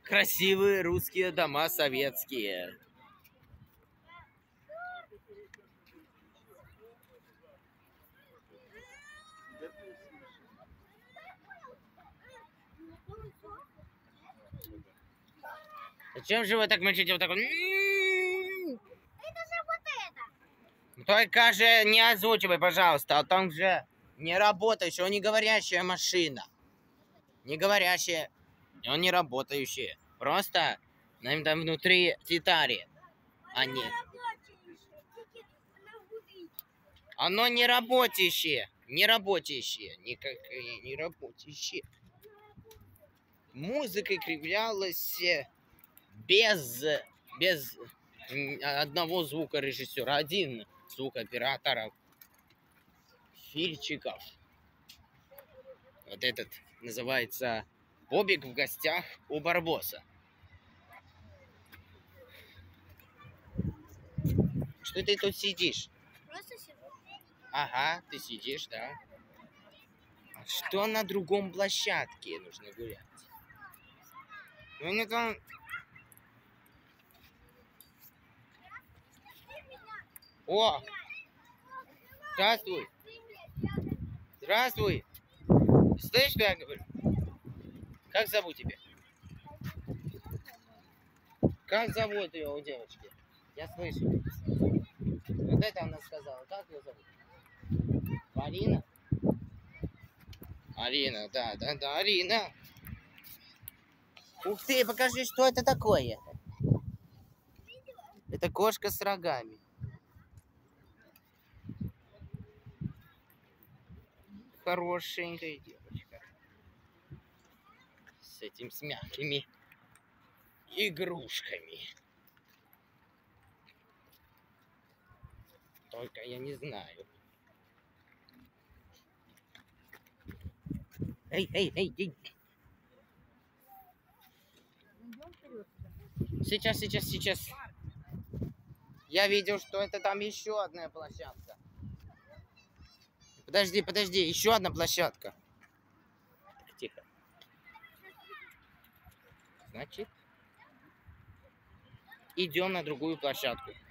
Красивые русские дома советские. Зачем же вы так мочите вот так вот? Это же вот это. Только же не озвучивай, пожалуйста, а там же не работающая, он не говорящая машина. Не говорящая, он не работающая. Просто там внутри детали. Они. Оно не работающее. Не работающее. Никакое не работающее. Музыка кривлялась без одного звукорежиссера. Один звукооператор. Фильчиков. Вот этот называется «Бобик в гостях у Барбоса». Что ты тут сидишь? Просто сижу. Ага, ты сидишь, да. А что на другом площадке нужно гулять? Ну, не там... О! Здравствуй! Здравствуй! Слышишь, что я говорю? Как зовут тебя? Как зовут ее у девочки? Я слышу. Вот это она сказала. Как ее зовут? Арина? Арина, да, Арина. Ух ты, покажи, что это такое. Это кошка с рогами. Хорошенькая девочка. С этим с мягкими игрушками. Только я не знаю. Эй. Сейчас. Я видел, что это там еще одна площадка. Подожди, еще одна площадка. Тихо. Значит, идем на другую площадку.